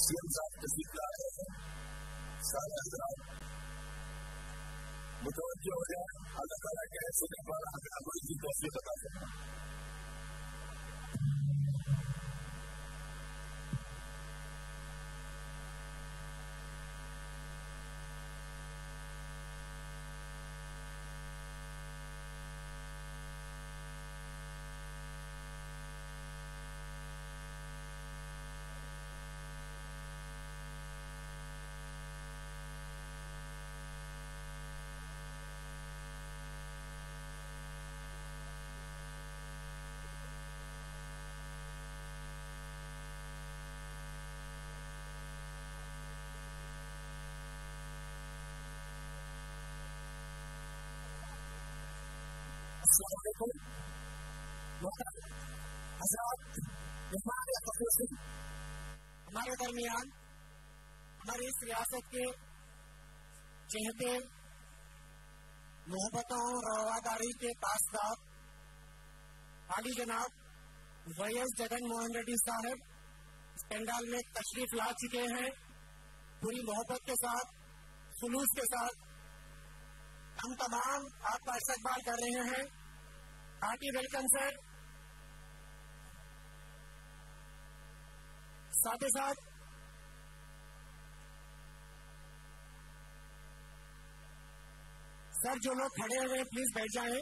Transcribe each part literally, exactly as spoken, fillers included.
C M صاحب تشریف لا رہے ہیں. سارے حضرات متوجہ ہو جائیں. اللہ تعالیٰ کے سننے پر ہمیں عمل کی توفیق عطا فرمائے. السلام علیکم. حضرات ہمارے درمیان ہماری اس ریاست کے چہتے محبتوں اور رواداری کے پاسدار عالی جناب وی ایس جگن موہن ریڈی صاحب اس پنڈال میں تشریف لا چکے ہیں. پوری محبت کے ساتھ خلوص کے ساتھ ہم تمام آپ کا استقبال کر رہے ہیں. Hearty welcome sir. ساتھ ہی ساتھ سر جو لوگ کھڑے ہوئے ہیں پلیز بیٹھ جائیں.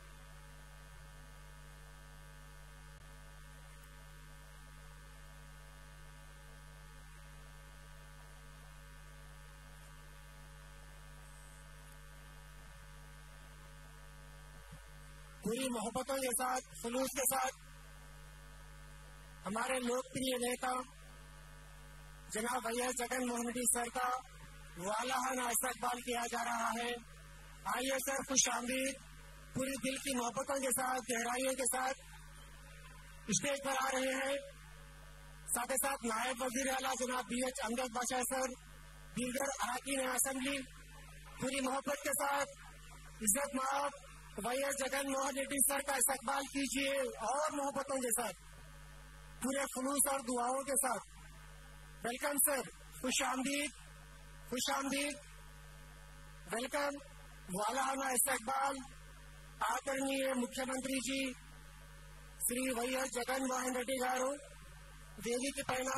پوری محبتوں کے ساتھ خلوص کے ساتھ ہمارے لوکپریہ نیتا جناب V S Jagan Mohan Reddy sir کا والہانہ استقبال کیا جا رہا ہے. آئیے سر خوش آمدید. پوری دل کی محبتوں کے ساتھ گہرائیوں کے ساتھ اسٹیج پر آ رہے ہیں. ساتھ ہی ساتھ نائب وزیر اعلیٰ جناب بی ایچ امجد بادشاہ سر, دیگر اراکین اسمبلی پوری محبت کے ساتھ عزت مآب V S Jagan Mohan Reddy sir کا استقبال کیجیے اور محبتوں کے ساتھ پورے خلوص اور دعاؤں کے ساتھ. Welcome sir. خوش آمدید خوش آمدید. ویلکم. والہانہ استقبال آدرنیہ مکھیہ منتری جی శ్రీ వై ఎస్ జగన్ మోహన్ రెడ్డి గారు వేదిక పైన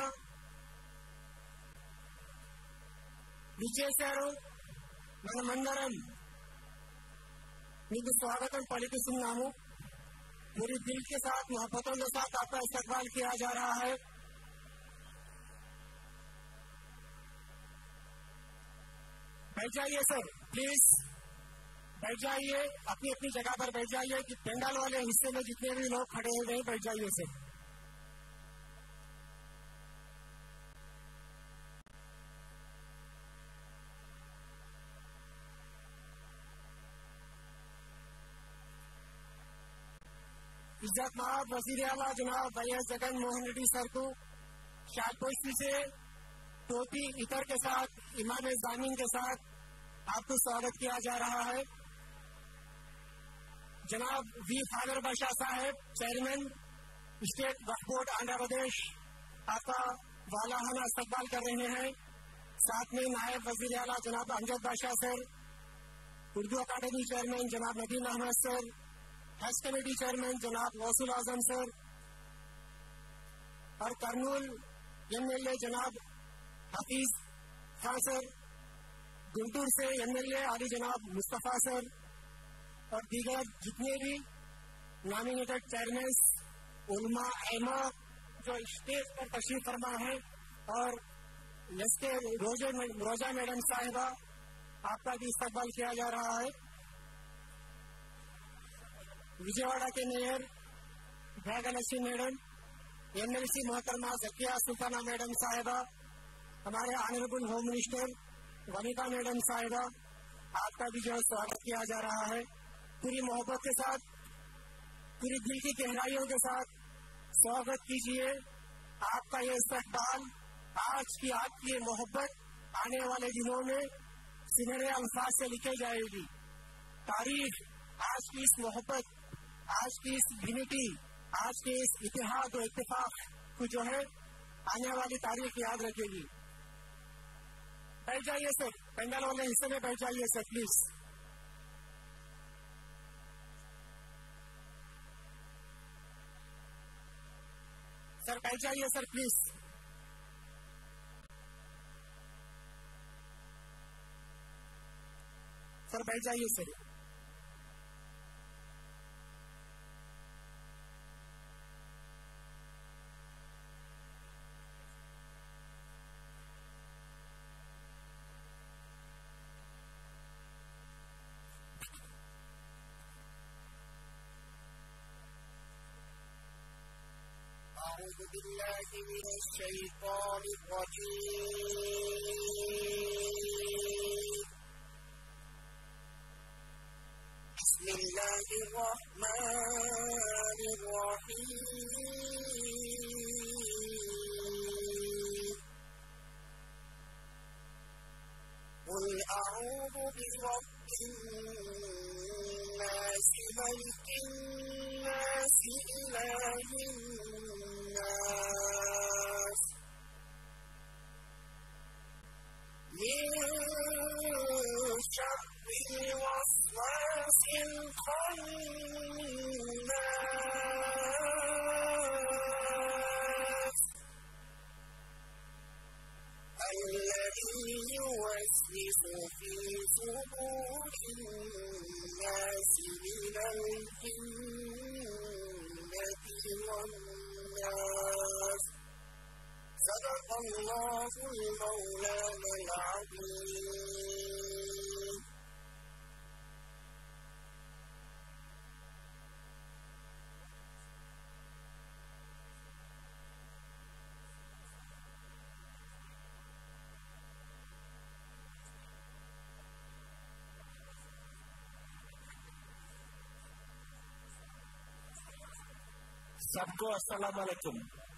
విచ్చేశారు. మనమందరం మీకు స్వాగతం పలికిస్తున్నాము. पूरी दिल के साथ मोहब्बतों के साथ आपका इस्तकबाल किया जा रहा है. बैठ जाइए सर, प्लीज बैठ जाइए, अपनी अपनी जगह पर बैठ जाइए. कि पेंडाल वाले हिस्से में जितने भी लोग खड़े हुए हैं बैठ जाइए सर. इज्जत माब वजीर आला जनाब Y S Jagan Mohan Reddy sir को शालपोशी से टोपी इतर के साथ इमाम जामीन के साथ आपको स्वागत किया जा रहा है. जनाब वी फादर बादशाह साहब चेयरमैन स्टेट वक्फ बोर्ड आंध्र प्रदेश आपका वालाहाना इस्तकबाल कर रहे हैं. साथ में नायब वजीर आला जनाब अमजद बादशाह सर, उर्दू अकादमी चेयरमैन जनाब नदीम अहमद सर, हज कमेटी चेयरमैन जनाब गौसुल आजम सर और कर्नूल एम एल ए जनाब हफीज खान सर, गुंटूर से एम एल ए आली जनाब मुस्तफ़ा सर और दीगर जितने भी नॉमिनेटेड चेयरमैन उलमा एमा जो स्टेज पर तशरीफ फरमा है और इसके रोजे रोजा मैडम साहिबा आपका भी इस्तकबाल किया जा रहा है. विजयवाड़ा के मेयर भाग्यलक्ष्मी मैडम, एमएलसी मोहतरमा जकिया सुल्ताना मैडम साहिबा, हमारे honourable home minister Vanitha madam साहिबा, आपका भी जो स्वागत किया जा रहा है. पूरी मोहब्बत के साथ पूरी दिल की गहराइयों के साथ स्वागत कीजिए. आपका ये इस्तकबाल, आज की आपकी ये मोहब्बत आने वाले दिनों में सुनहरे अल्फाज से लिखी जाएगी. तारीख आज की इस मोहब्बत, आज की इस यूनिटी, आज के इस इतिहाद और इत्तेफाक को जो है آنے والی تاریخ یاد رکھے گی. بیٹھ جائیے سر, پینڈل والے حصے میں بیٹھ جائیے سر پلیز. سر بیٹھ جائیے سر پلیز. سر بیٹھ جائیے سر. أعوذ بالله من الشيطان الرجيم. بسم الله الرحمن الرحيم. قل أعوذ برب الناس ملك الناس إله الناس من شر الوسواس الخناس الذي يوسوس في صدور الناس من الجنة والناس. صدق الله المولانا العظيم. سب کو السلام علیکم.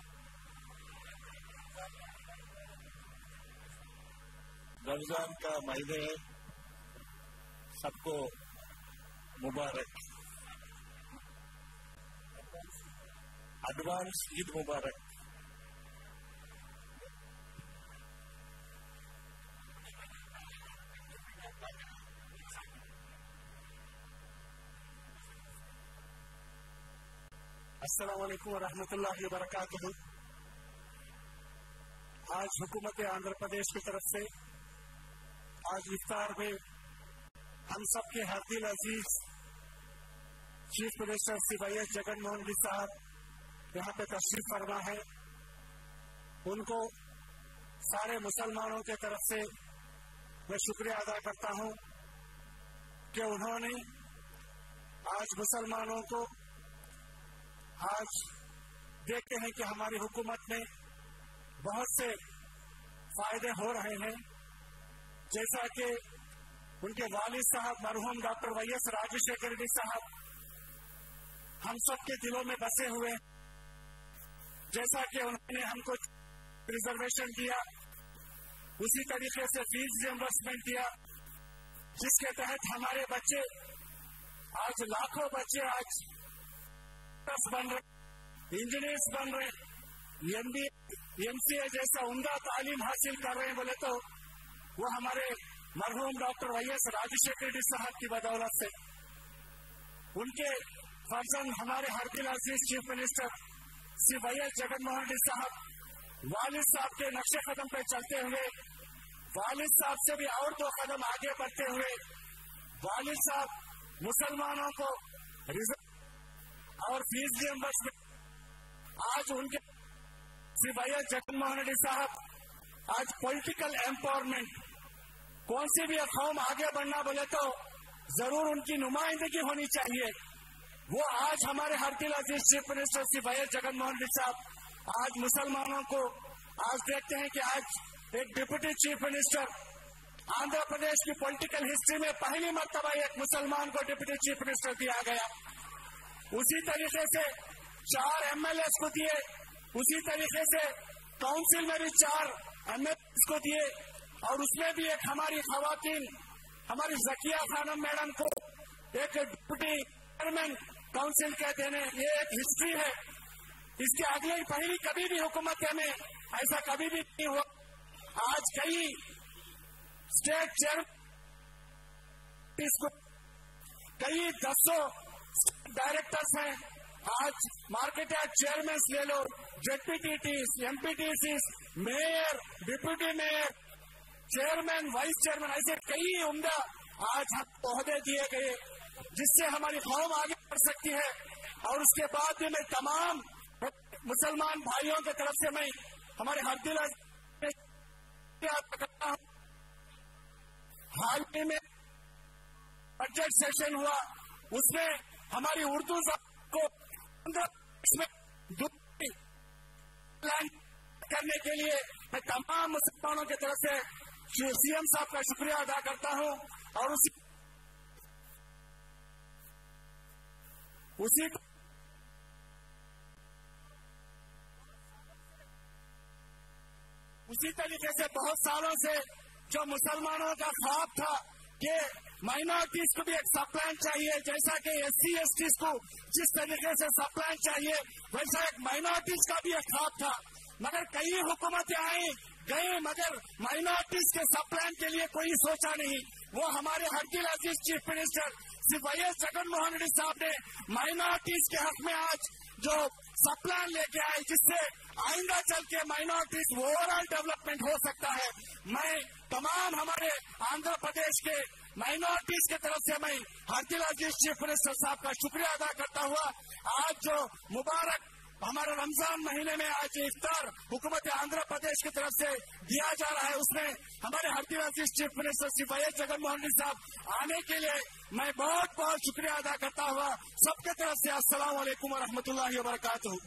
رمضان کا مہینے سب کو مبارک. ایڈوانس عید مبارک. السلام علیکم ورحمۃ اللہ وبرکاتہ. آج حکومت آندھرا پردیش کی طرف سے آج افطار میں ہم سب کے ہر دل عزیز chief minister C Y S Jagan Mohan Reddy صاحب یہاں پہ تشریف فرما ہے. ان کو سارے مسلمانوں کی طرف سے میں شکریہ ادا کرتا ہوں کہ انہوں نے آج مسلمانوں کو آج دیکھتے ہیں کہ ہماری حکومت میں بہت سے فائدے ہو رہے ہیں. جیسا کہ ان کے والد صاحب مرحوم doctor Y S Rajasekhar Reddy صاحب ہم سب کے دلوں میں بسے ہوئے. جیسا کہ انہوں نے ہم کو ریزرویشن دیا, اسی طریقے سے فیس ریمبرسمنٹ دیا, جس کے تحت ہمارے بچے آج لاکھوں بچے آج بن رہے, انجینئرس بن رہے, M B M C A جیسا عمدہ تعلیم حاصل کر رہے ہیں. بولے تو وہ ہمارے مرحوم doctor Y S Rajasekhar Reddy صاحب کی بدولت سے. ان کے فرزند ہمارے ہر دل عزیز chief minister C Y S Jagan Mohan Reddy صاحب والد صاحب کے نقش قدم پہ چلتے ہوئے, والد صاحب سے بھی اور دو قدم آگے بڑھتے ہوئے, والد صاحب مسلمانوں کو اور فیس ریمبرسمنٹ آج ان کے C Y S Jagan Mohan Reddy صاحب آج پولیٹیکل ایمپاورمنٹ کون سی بھی قوم آگے بڑھنا بولے تو ضرور ان کی نمائندگی ہونی چاہیے. وہ آج ہمارے ہر دل عزیز chief minister C Y S Jagan Mohan Reddy صاحب آج مسلمانوں کو آج دیکھتے ہیں کہ آج ایک deputy chief minister Andhra Pradesh کی پولیٹیکل ہسٹری میں پہلی مرتبہ ایک مسلمان کو ڈپٹی چیف منسٹر دیا گیا. اسی طریقے سے چار ایم ایل ایس کو دیے, اسی طریقے سے کاؤنسل میں بھی چار ایم ایل ایس کو دیے, اور اس میں بھی ایک ہماری خواتین ہماری ذکیہ خانم میڈم کو ایک ڈپٹی چیئرمین کاؤنسل کے دینے. یہ ایک ہسٹری ہے. اس کے اگلے پہلی کبھی بھی حکومت میں ایسا کبھی بھی نہیں ہوا. آج کئی اسٹیٹ چیئر کئی دسوں ڈائریکٹرس ہیں. آج مارکیٹ ایکٹ چیئرمین لے لو, Z P T Cs, M P T Cs, mayor, deputy mayor, chairman, vice chairman, ایسے کئی عمدہ آج ہم عہدے دیے گئے جس سے ہماری قوم آگے بڑھ سکتی ہے. اور اس کے بعد بھی میں تمام مسلمان بھائیوں کی طرف سے میں ہمارے ہر دل کرتا ہوں. حال ہی میں بجٹ سیشن ہوا, اس میں ہماری اردو زبان کو اس میں کرنے کے لیے میں تمام مسلمانوں کی طرف سے سی ایم صاحب کا شکریہ ادا کرتا ہوں. اور اسی اسی اسی طریقے سے بہت سالوں سے جو مسلمانوں کا خواب تھا کہ مائنورٹیز کو بھی ایک سب پلان چاہیے, جیسا کہ ایس سی ایس ٹیز کو جس طریقے سے سب پلان چاہیے ویسا ایک مائنورٹیز کا بھی ایک خواب تھا. مگر کئی حکومتیں آئیں گئے مگر مائنورٹیز کے سب پلان کے لیے کوئی سوچا نہیں. وہ ہمارے ہر دل عزیز chief minister Shri Y S Jagan Mohan Reddy साहब ने माइनॉरिटीज के हक में आज जो सब प्लान लेके आए जिससे आइंदा चल के माइनॉरिटीज ओवरऑल डेवलपमेंट हो सकता है. मैं तमाम हमारे आंध्र प्रदेश के माइनॉरिटीज की तरफ से मैं हर दिल अजीज चीफ मिनिस्टर साहब का शुक्रिया अदा करता हुआ आज जो मुबारक हमारे रमजान महीने में आज इफ्तार हुकूमत आंध्र प्रदेश की तरफ से दिया जा रहा है उसमें हमारे हर दिल अजीज chief minister Shri Y S Jagan Mohan Reddy साहब आने के लिए मैं बहुत बहुत शुक्रिया अदा करता हुआ सबके तरफ से अस्सलाम वालेकुम व रहमतुल्लाहि व बरकातुहू.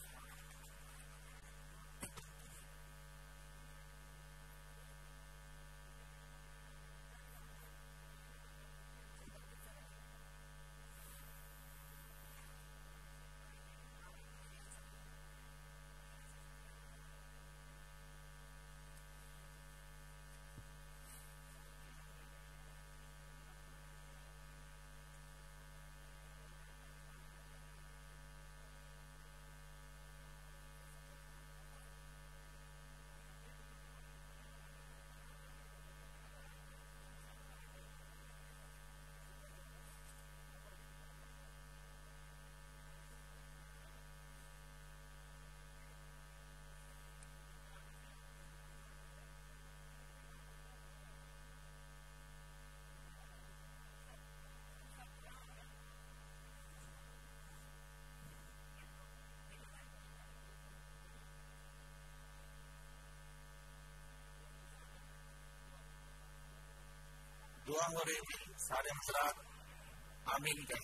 دعا ہو رہی تھی سارے حضرات آمین کہیں.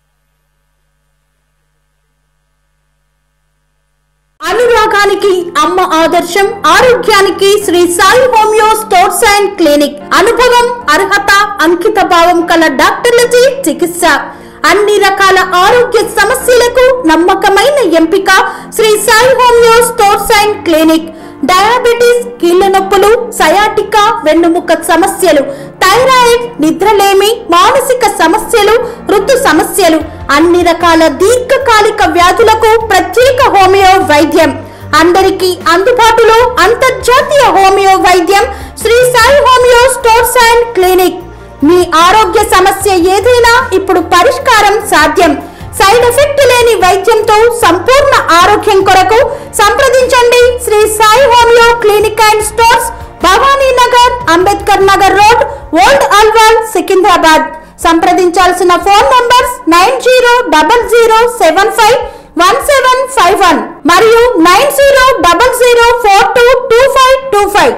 అనురాగానికి అమ్మ ఆదర్శం, ఆరోగ్యానికి Shri Sai homeo stores and clinic. అనుభవం, అర్హత, అంకిత భావం కల డాక్టర్లచే చికిత్స. అన్ని రకాల ఆరోగ్య సమస్యలకు నమ్మకమైన ఎంపిక Shri Sai homeo stores and clinic. Diabetes, కీళ్ల నొప్పులు, సయాటికా, వెన్నుముక సమస్యలు, థైరాయిడ్, నిద్రలేమి, మానసిక సమస్యలు, ఋతు సమస్యలు, అన్ని రకాల దీర్ఘకాలిక వ్యాధులకు ప్రత్యేక హోమియో వైద్యం. అందరికీ అందుబాటులో అంతర్జాతీయ హోమియో వైద్యం Shri Sai homeo stores and clinic. మీ ఆరోగ్య సమస్య ఏదైనా ఇప్పుడు పరిష్కారం సాధ్యం. సైడ్ ఎఫెక్ట్ లేని వైద్యంతో సంపూర్ణ ఆరోగ్యం కొరకు సంప్రదించండి Shri Sai homeo clinic and stores, Bhavani Nagar, Ambedkar Nagar road, Old Alwal, Secunderabad. సంప్రదించాల్సిన phone numbers nine zero double zero seven five one seven five one మరియు nine zero double zero four two two five two five.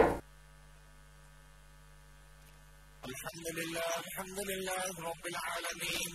అల్హమ్దులిల్లాహ్ అల్హమ్దులిల్లాహ్ రబ్బిల్ ఆలమీన్.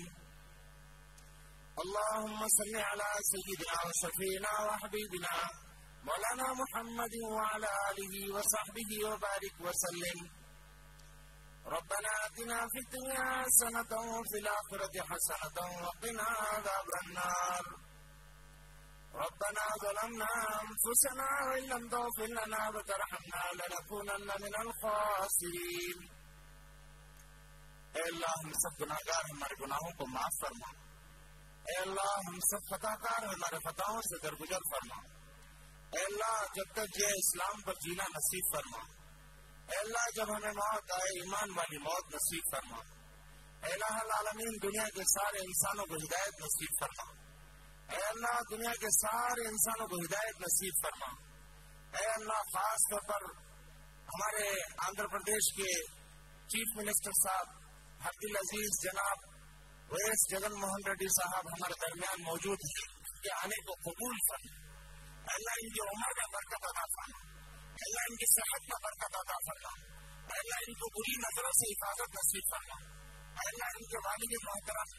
اللهم صل على سيدنا وشفينا وحبيبنا مولانا محمد وعلى آله وصحبه وبارك وسلم. ربنا آتنا في الدنيا حسنة وفي الآخرة حسنة وقنا عذاب النار. ربنا ظلمنا أنفسنا وإن لم تغفر لنا وترحمنا لنكونن من الخاسرين. اے اللہ ہم سب گناہگار ہمارے گناہوں کو معاف فرما. اے اللہ ہم سب خطا کار، ہمارے خطاؤں سے درگزر فرما۔ اے اللہ جب تک یہ اسلام پر جینا نصیب فرما۔ اے اللہ جب ہمیں موت آئے ایمان والی موت نصیب فرما۔ اے الہ العالمین دنیا کے سارے انسانوں کو ہدایت نصیب فرما۔ اے اللہ دنیا کے سارے انسانوں کو ہدایت نصیب فرما۔ اے اللہ خاص طور پر ہمارے آندھرا پردیش کے چیف منسٹر صاحب عبد العزیز جناب ویس جگن موہن ریڈی صاحب ہمارے درمیان موجود ہیں، ان کے آنے کو قبول فرما۔ اللہ ان کی عمر میں برکت عطا فرما۔ اللہ ان کی صحت میں برکت عطا فرما۔ اللہ ان کو بری نظروں سے حفاظت نصیب فرما۔ اللہ ان کے والد محترم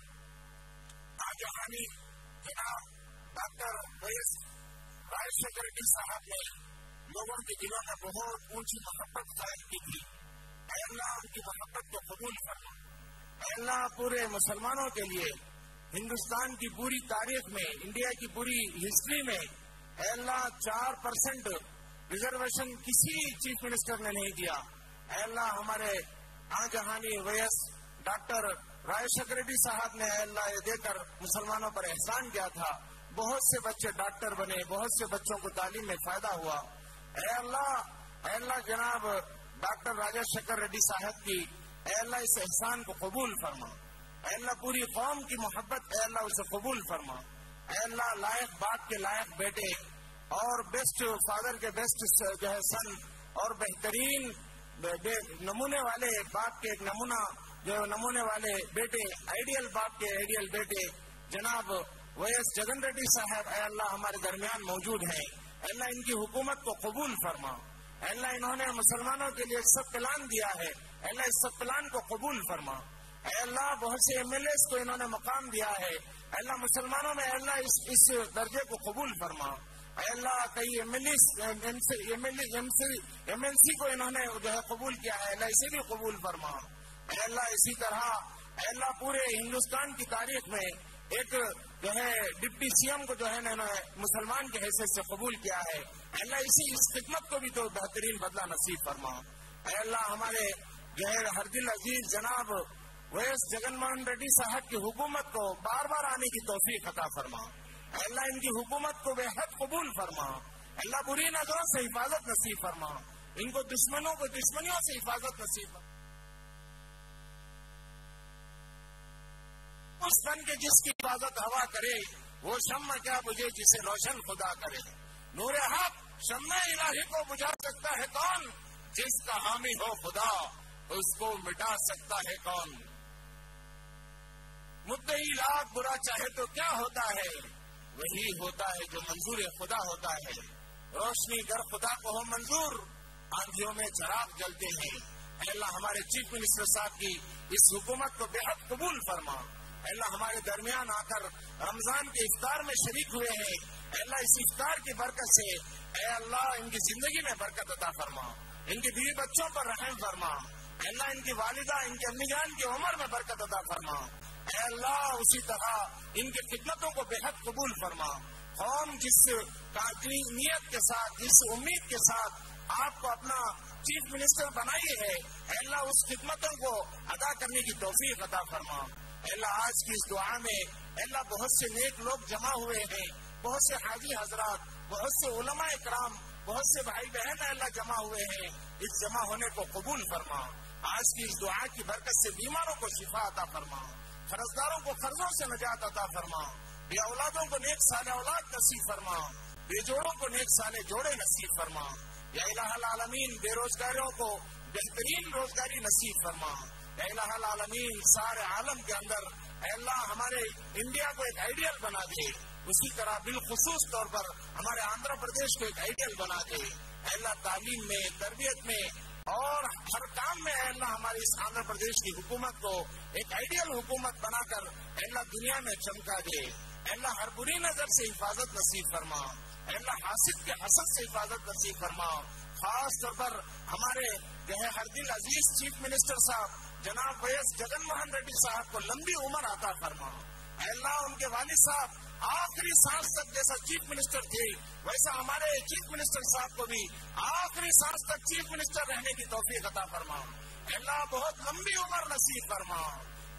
آجہانی جناب ڈاکٹر ویس راجشیکھر ریڈی صاحب نے لوگوں کے دلوں میں بہت اونچی محبت قائم کی تھی۔ اے اللہ ان کی محبت کو قبول فرما۔ اے اللہ پورے مسلمانوں کے لیے ہندوستان کی پوری تاریخ میں، انڈیا کی پوری ہسٹری میں اے اللہ چار پرسنٹ ریزرویشن کسی چیف منسٹر نے نہیں دیا۔ اے اللہ ہمارے آجہانی ویس ڈاکٹر راجشیکھر ریڈی صاحب نے اے اللہ یہ دے کر مسلمانوں پر احسان کیا تھا، بہت سے بچے ڈاکٹر بنے، بہت سے بچوں کو تعلیم میں فائدہ ہوا۔ اے اللہ اے اللہ جناب ڈاکٹر راجشیکھر ریڈی صاحب کی اے اللہ اس احسان کو قبول فرما۔ اے اللہ پوری قوم کی محبت اے اللہ اسے قبول فرما۔ اے اللہ لائق باپ کے لائق بیٹے اور بیسٹ فادر کے بیسٹ جو ہے سن اور بہترین نمونے والے باپ کے ایک نمونہ جو نمونے والے بیٹے، آئیڈیل باپ کے آئیڈیل بیٹے جناب ویس جگن ریڈی صاحب اے اللہ ہمارے درمیان موجود ہیں۔ اے اللہ ان کی حکومت کو قبول فرما۔ اے اللہ انہوں نے مسلمانوں کے لیے سب پلان دیا ہے، اے اللہ اس سب پلان کو قبول فرما۔ اے اللہ بہت سے ایم ایل ایز کو انہوں نے مقام دیا ہے، اے اللہ مسلمانوں میں اے اللہ اس, اس درجے کو قبول فرما۔ اے اللہ کئی M L M L C کو انہوں نے جو ہے قبول کیا ہے، اللہ اسے بھی قبول فرما۔ اے اللہ اسی طرح اے اللہ پورے ہندوستان کی تاریخ میں ایک جو ہے ڈپٹی سی ایم کو جو ہے نا مسلمان کے حیثیت سے قبول کیا ہے، اے اللہ اسی اس خدمت کو بھی تو بہترین بدلہ نصیب فرما۔ اے اللہ ہمارے جو ہے عبد العزیز جناب ویس جگن موہن ریڈی صاحب کی حکومت کو بار بار آنے کی توفیق عطا فرما۔ اے اللہ ان کی حکومت کو بے حد قبول فرما۔ اے اللہ بری نظروں سے حفاظت نصیب فرما، ان کو دشمنوں کو دشمنیوں سے حفاظت نصیب فرما۔ اس فن کے جس کی حفاظت ہوا کرے، وہ شمع کیا بجھے جسے روشن خدا کرے۔ نور حق شمع الہی کو بجھا سکتا ہے کون؟ جس کا حامی ہو خدا اس کو مٹا سکتا ہے کون؟ مدعی لاکھ برا چاہے تو کیا ہوتا ہے؟ وہی ہوتا ہے جو منظور خدا ہوتا ہے۔ روشنی گر خدا کو ہو منظور، آندھیوں میں چراغ جلتے ہیں۔ اے اللہ ہمارے چیف منسٹر صاحب کی اس حکومت کو بے حد قبول فرما۔ اے اللہ ہمارے درمیان آ کر رمضان کے افطار میں شریک ہوئے ہیں، اے اللہ اس افطار کی برکت سے اے اللہ ان کی زندگی میں برکت عطا فرما، ان کی بیوی بچوں پر رحم فرما۔ اے اللہ ان کی والدہ ان کی امی جان کی عمر میں برکت عطا فرما۔ اے اللہ اسی طرح ان کی خدمتوں کو بے حد قبول فرما۔ قوم جس نیت کے ساتھ، جس امید کے ساتھ آپ کو اپنا چیف منسٹر بنائی ہے، اے اللہ اس خدمتوں کو ادا کرنے کی توفیق عطا فرما۔ اے اللہ آج کی اس دعا میں اے اللہ بہت سے نیک لوگ جمع ہوئے ہیں، بہت سے حاجی حضرات، بہت سے علماء اکرام، بہت سے بھائی بہن اے اللہ جمع ہوئے ہیں، اس جمع ہونے کو قبول فرما۔ آج کی اس دعا کی برکت سے بیماروں کو شفا عطا فرما، قرضداروں کو قرضوں سے نجات عطا فرما، بے اولادوں کو نیک سال اولاد نصیب فرما، بے جوڑوں کو نیک سال جوڑے نصیب فرما۔ یا الہ العالمین بے روزگاروں کو بہترین روزگاری نصیب فرما۔ اے الہ العالمین سارے عالم کے اندر اے اللہ ہمارے انڈیا کو ایک آئیڈیل بنا دے، اسی طرح بالخصوص طور پر ہمارے آندھرا پردیش کو ایک آئیڈیل بنا دے۔ اے اللہ تعلیم میں، تربیت میں اور ہر کام میں اے اللہ ہماری اس آندھرا پردیش کی حکومت کو ایک آئیڈیل حکومت بنا کر اے اللہ دنیا میں چمکا دے۔ اے اللہ ہر بری نظر سے حفاظت نصیب فرما۔ اے اللہ حاسد کے حسد سے حفاظت نصیب فرما۔ خاص طور پر ہمارے جو ہے ہر دل عزیز چیف منسٹر صاحب جناب ویس جگن موہن ریڈی صاحب کو لمبی عمر عطا فرما۔ اے اللہ ان کے والد صاحب آخری سانس تک جیسا چیف منسٹر تھے، ویسا ہمارے چیف منسٹر صاحب کو بھی آخری سانس تک چیف منسٹر رہنے کی توفیق عطا فرما۔ اے اللہ بہت لمبی عمر نصیب فرما۔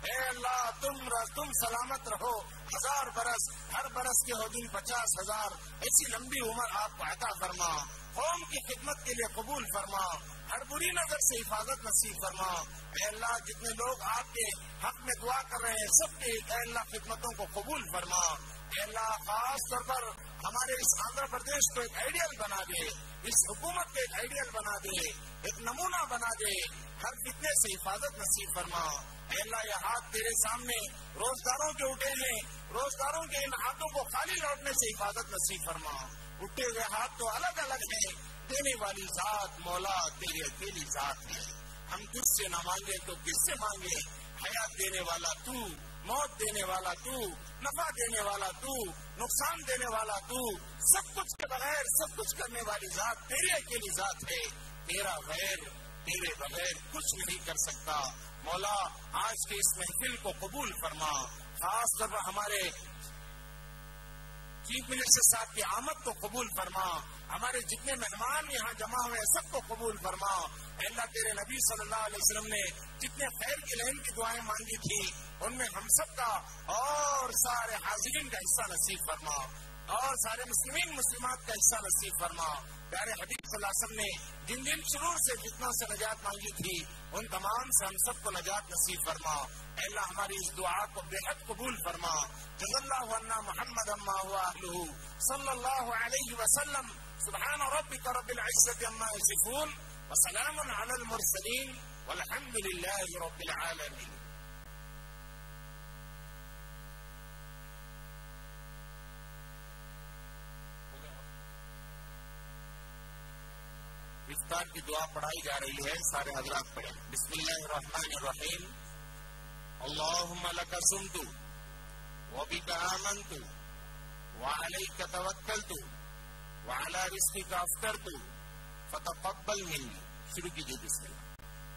اے اللہ تم تم سلامت رہو ہزار برس، ہر برس کے ہو دن پچاس ہزار، ایسی لمبی عمر آپ کو عطا فرما، قوم کی خدمت کے لیے قبول فرما، ہر بری نظر سے حفاظت نصیب فرما۔ اے اللہ جتنے لوگ آپ کے حق میں دعا کر رہے ہیں سب کے اے اللہ خدمتوں کو قبول فرما۔ اے اللہ خاص طور پر ہمارے اس آندھرا پردیش کو ایک آئیڈیل بنا دے، اس حکومت کو ایک آئیڈیل بنا دے، ایک نمونہ بنا دے، ہر فتنے سے حفاظت نصیب فرما۔ اے اللہ یہ ہاتھ تیرے سامنے روزداروں کے اٹھے ہیں، روزداروں کے ان ہاتھوں کو خالی لوٹنے سے حفاظت نصیب فرما۔ اٹھے ہوئے ہاتھ تو الگ الگ ہیں، دینے والی ذات مولا تیری اکیلی ذات ہے، ہم تجھ سے نہ مانگے تو کس سے مانگے؟ حیات دینے والا تو، موت دینے والا تو، نفع دینے والا تو، نقصان دینے والا تو، سب کچھ کے بغیر سب کچھ کرنے والی ذات تیری اکیلی ذات ہے، تیرا غیر تیرے بغیر کچھ نہیں کر سکتا۔ مولا آج کے اس محفل کو قبول فرما، خاص طور پر ہمارے چیف منسٹر صاحب کی آمد کو قبول فرما، ہمارے جتنے مہمان یہاں جمع ہوئے سب کو قبول فرما۔ اے اللہ تیرے نبی صلی اللہ علیہ وسلم نے جتنے خیر کی لہن کی دعائیں مانگی تھی ان میں ہم سب کا اور سارے حاضرین کا حصہ نصیب فرما، اور سارے مسلمین مسلمات کا حصہ نصیب فرما۔ پیارے حبیب صلی اللہ علیہ وسلم نے جن جن شرور سے فتنوں سے نجات مانگی تھی ان تمام سے ہم سب کو نجات نصیب فرما۔ اے اللہ ہماری اس دعا کو بے حد قبول فرما۔ جزا اللہ عنا محمد اما هو اہلہ صلی اللہ علیہ وسلم۔ سبحان ربک رب العزة عما یصفون وسلام علی المرسلین والحمد للہ رب العالمین۔ افطار کی دعا پڑھائی جا رہی ہے، سارے حضرات پڑھیں۔ بسم اللہ الرحمن الرحیم۔ اللہم لک صمت وبک آمنت وعلیک توکلت وعلی رزقک افطرت فتقبل منی۔ شروع کیجیے بسم اللہ۔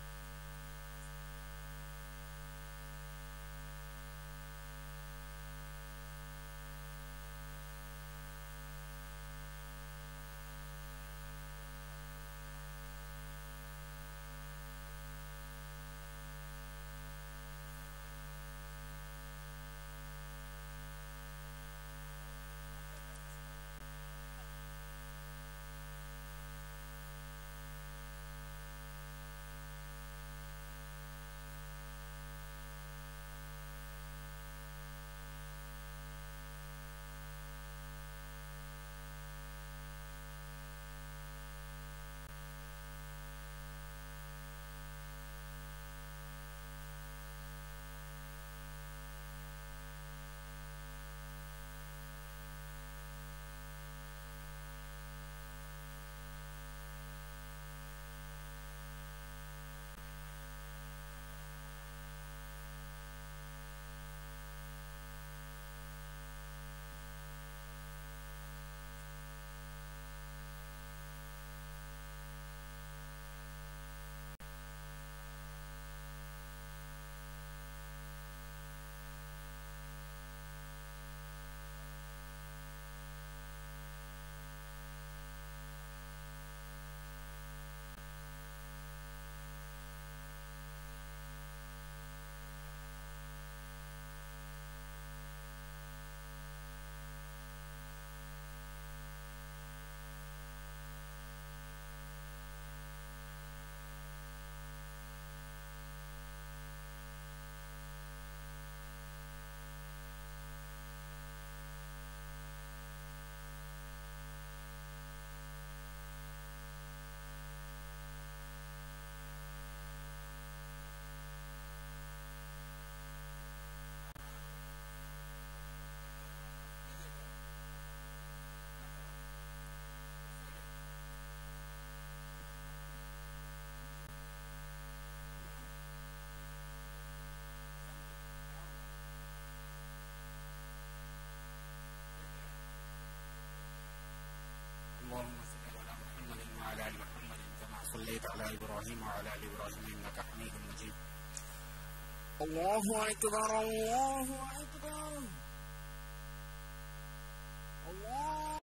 صليت على إبراهيم وعلى آل إبراهيم إنك حميد مجيد. الله أكبر الله أكبر الله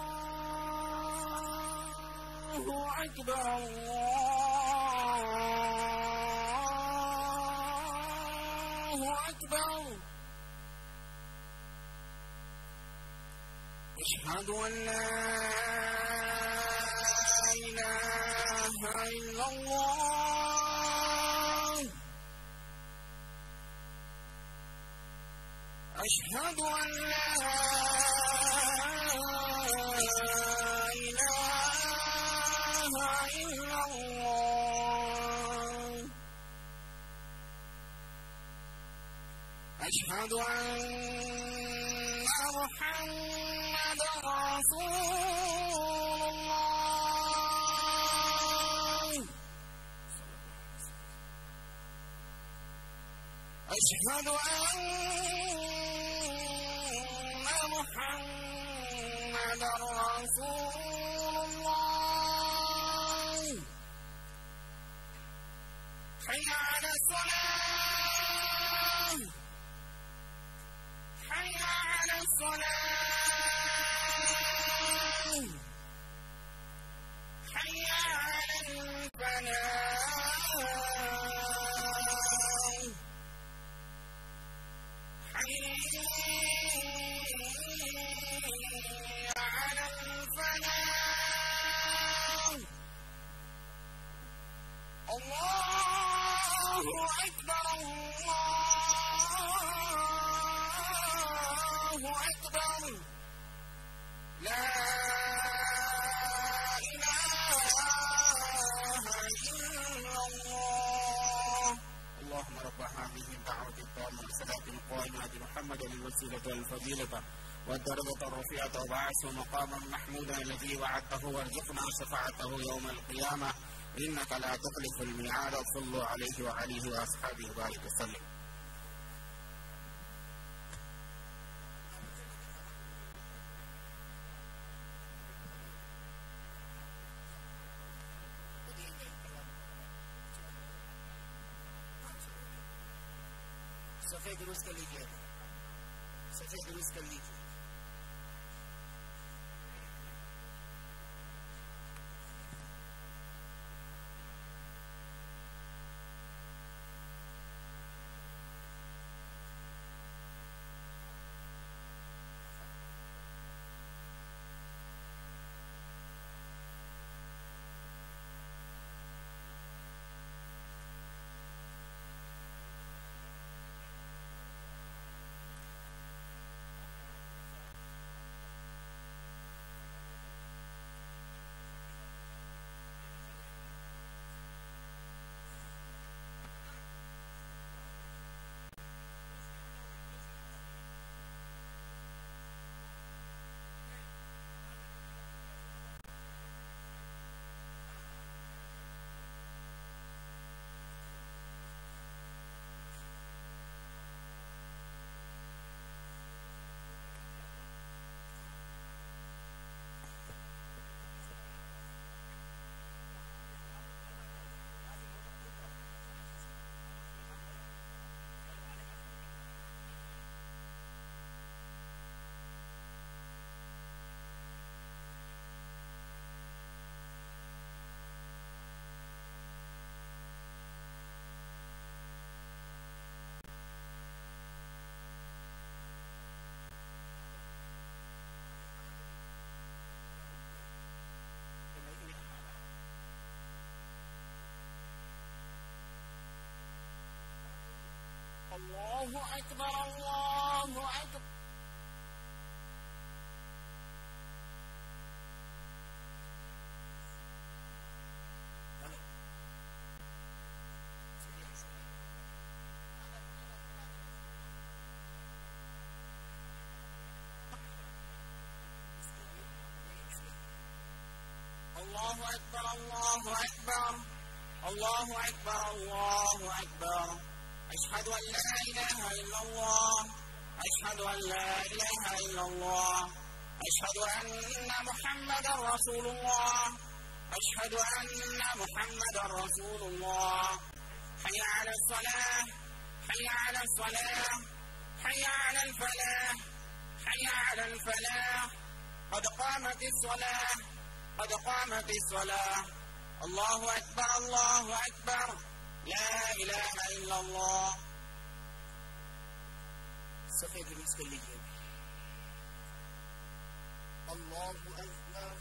أكبر الله أكبر أشهد أن لا إله إلا الله أشهد أن لا إله إلا الله أشهد أن محمد رسول الله أشهد أن محمد رسول الله حي على الصلاة حي على الصلاة حي على الفلاح حي على الفلاح الله أكبر الله أكبر لا إله إلا الله اللهم رب هذه الدعوة التامة والصلاة القائمة محمد الوسيلة والفضيلة والدرجة الرفيعة وبعثه مقاما محمودا الذي وعدته وارزقنا شفاعته يوم القيامة إنك لا تخلف الميعاد صلوا عليه وعليه وأصحابه وبارك وسلم. सफेद दुरुस्त कर लीजिए सफेद दुरुस्त कर लीजिए الله أكبر الله أكبر الله أكبر الله أكبر الله أكبر الله أكبر أشهد أن لا إله إلا الله أشهد أن لا إله إلا الله أشهد أن محمدا رسول الله أشهد أن محمدا رسول الله حي على الصلاة حي على الصلاة حي على الفلاح حي على الفلاح قد قامت الصلاة قد قامت الصلاة الله أكبر الله أكبر لا إله إلا الله सफेद रिलीज कर लीजिए। अल्लाहु अकबर।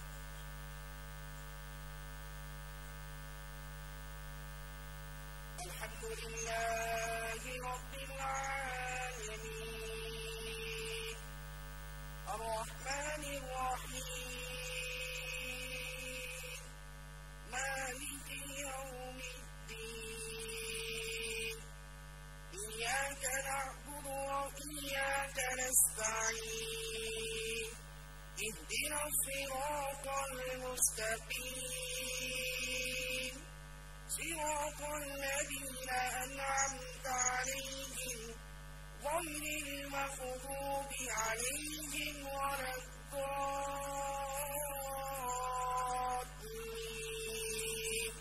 अल्हम्दुलिल्लाहि रब्बिल आलमीन अर्रहमानिर रहीम मालिकि यौमिद्दीन इय्याका नअबुदु व इय्याका नस्तa'ीन اهدنا الصراط المستقيم صراط الذين أنعمت عليهم غير المغضوب عليهم ولا الضالين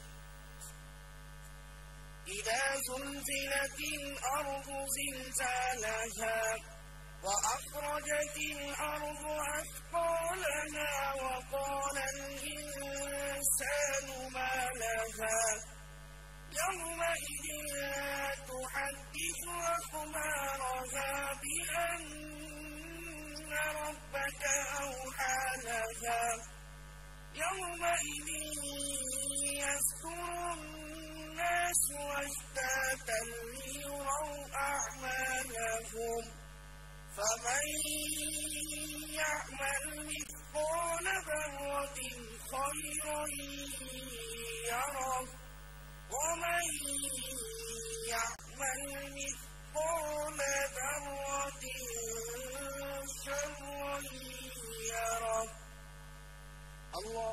إذا زلزلت الأرض زلزالها وأخرجت الأرض أثقالها وقال الإنسان ما لها يومئذ تحدث أخبارها بأن ربك أوحى لها يومئذ يصدر الناس أشتاتا ليروا أعمالهم فمن يعمل مثقال ذرة خيرا يره ومن يعمل مثقال ذرة شرا يره. الله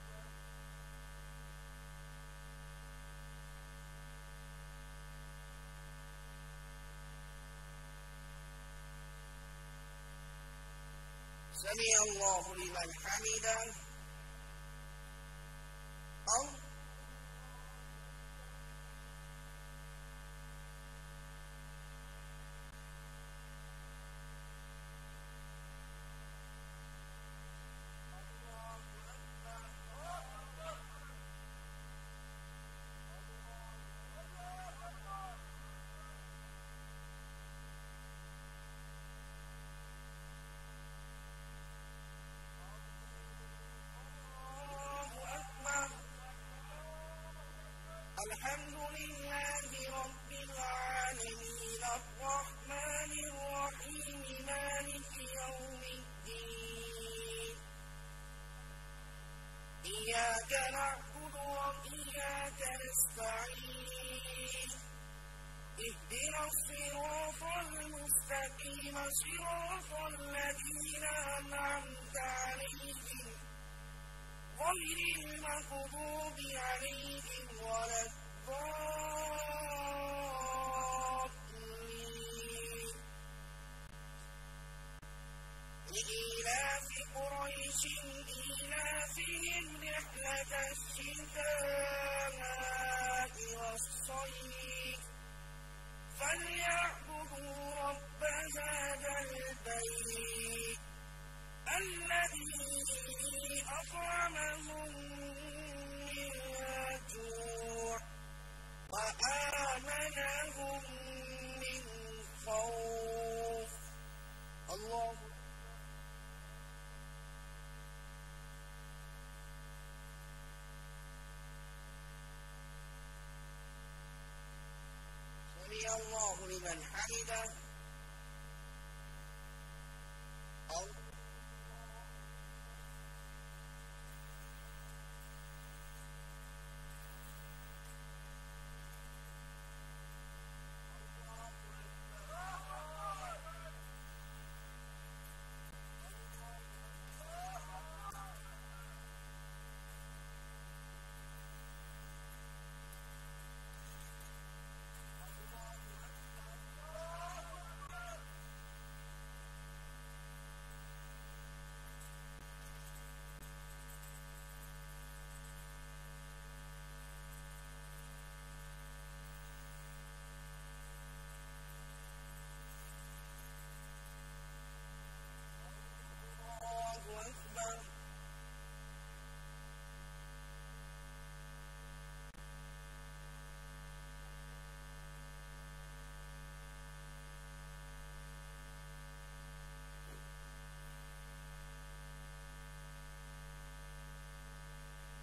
سمع الله لمن حمده. الله الحمد لله رب العالمين الرحمن الرحيم مالك يوم الدين إياك نعبد وإياك نستعين اهدنا الصراط المستقيم صراط الذين أنعمت عليهم غير المغضوب عليهم ولا الضالين. لإيلاف قريش إيلافهم رحلة الشتاء والصيف فليعبدوا رب هذا البيت الذي أطعمهم من جوع وآمنهم من خوف. الله سمع الله لمن حمده. الله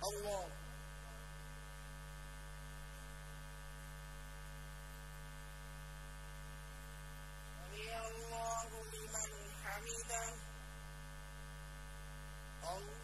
الله سمع الله لمن حمده الله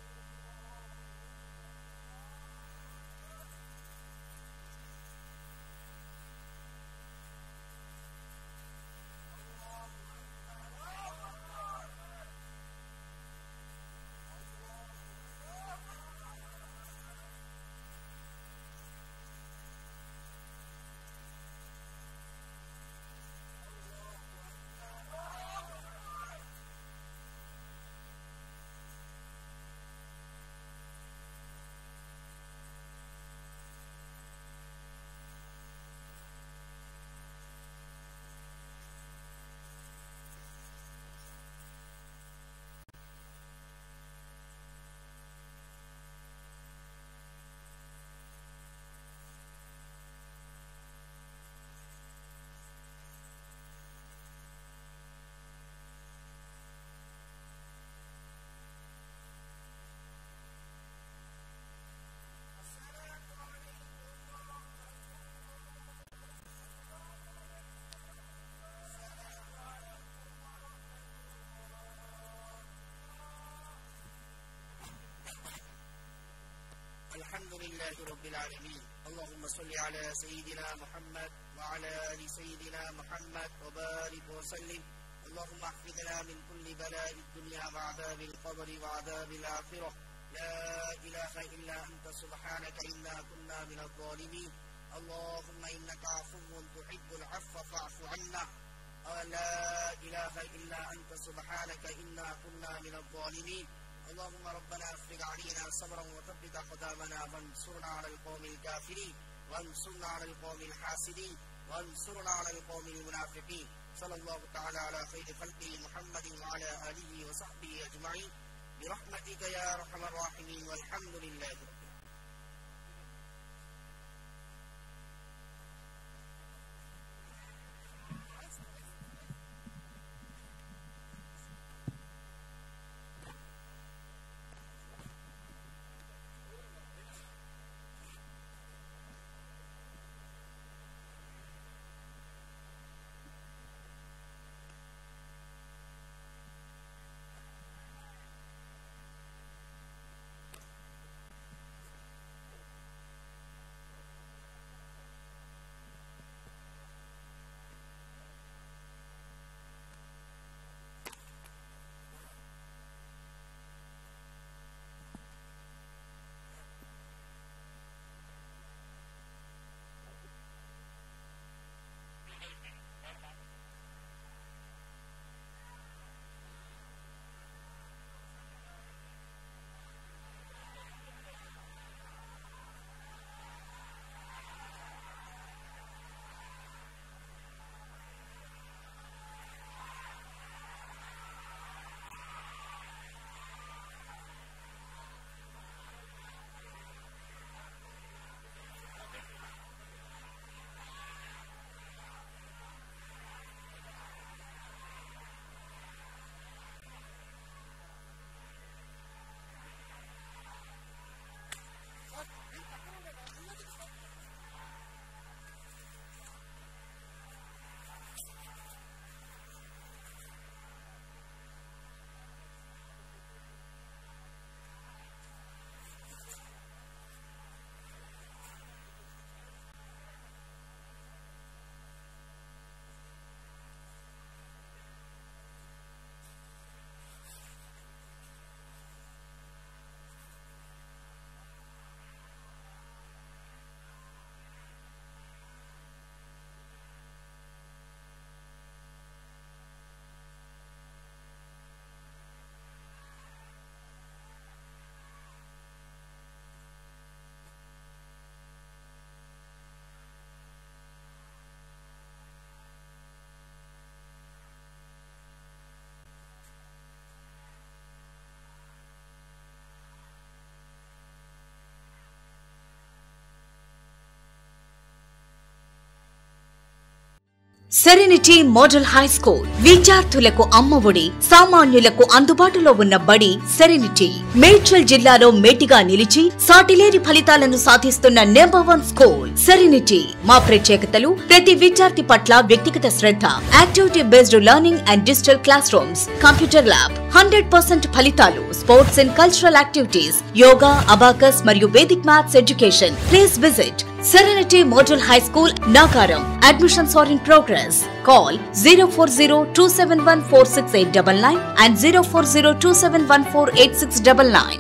الحمد لله رب العالمين. اللهم صل على سيدنا محمد وعلى آل سيدنا محمد وبارك وسلم. اللهم احفظنا من كل بلاء الدنيا وعذاب القبر وعذاب الآخرة. لا إله إلا أنت سبحانك إنا كنا من الظالمين. اللهم إنك عفو تحب العفو فاعف عنا. لا إله إلا أنت سبحانك إنا كنا من الظالمين. اللهم ربنا افرغ علينا صبرا وثبت اقدامنا وانصرنا على القوم الكافرين وانصرنا على القوم الحاسدين وانصرنا على القوم المنافقين. صلى الله تعالى على خير خلقه محمد وعلى آله وصحبه أجمعين برحمتك يا أرحم الراحمين والحمد لله رب العالمين. సెరెనిటీ మోడల్ హై స్కూల్ విద్యార్థులకు అమ్మఒడి, సామాన్యులకు అందుబాటులో ఉన్న బడి సెరెనిటీ. మేడ్చల్ జిల్లాలో మేటిగా నిలిచి సాటిలేని ఫలితాలను సాధిస్తున్న నెంబర్ వన్ స్కూల్ సెరెనిటీ. మా ప్రత్యేకతలు ప్రతి విద్యార్థి పట్ల వ్యక్తిగత శ్రద్ధ, activity based learning and digital classrooms, computer lab, hundred percent ఫలితాలు, sports and cultural activities, yoga, abacus మరియు Vedic maths education. Please visit Serenity Model High School, Nagaram. Admissions are in progress. Call zero four zero two seven one four six eight nine nine and zero four zero two seven one four eight six nine nine.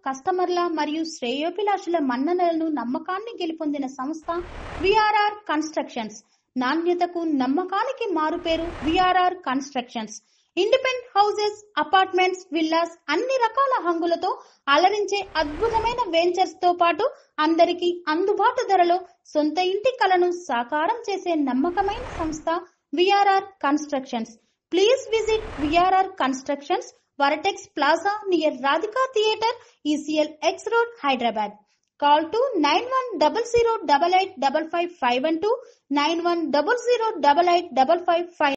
కస్టమర్ల మరియు శ్రేయోభిలాషుల మన్ననలను నమ్మకాన్ని గెలుపొందిన సంస్థ V R R constructions. నాణ్యతకు నమ్మకానికి మారుపేరు V R R constructions. Independent houses, apartments, villas అన్ని రకాల హంగులతో అలరించే అద్భుతమైన వెంచర్స్ తో పాటు అందరికీ అందుబాటు ధరలో సొంత ఇంటి కలను సాకారం చేసే నమ్మకమైన సంస్థ V R R constructions. Please visit V R R constructions, Varatex Plaza near Radhika Theatre, E C L X Road, Hyderabad. Call to nine one zero zero eight eight five five five one two, nine one zero zero eight eight five five five.